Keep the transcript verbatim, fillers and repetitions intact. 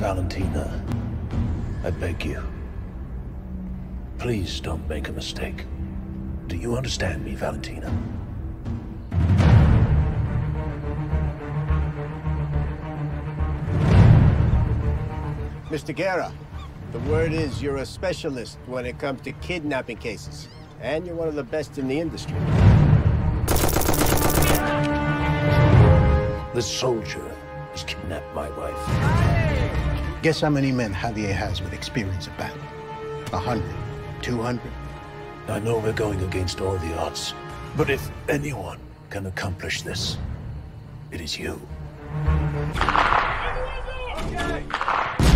Valentina, I beg you. Please don't make a mistake. Do you understand me, Valentina? Mister Guerra, the word is you're a specialist when it comes to kidnapping cases. And you're one of the best in the industry. This soldier has kidnapped my wife. Guess how many men Javier has with experience of battle? A hundred? Two hundred? I know we're going against all the odds, but if anyone can accomplish this, it is you. Okay.